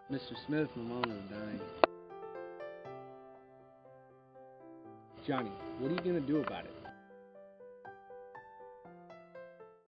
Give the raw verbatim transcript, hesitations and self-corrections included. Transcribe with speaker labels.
Speaker 1: Mister Smith, my mom is dying. Johnny, what are you gonna do about it?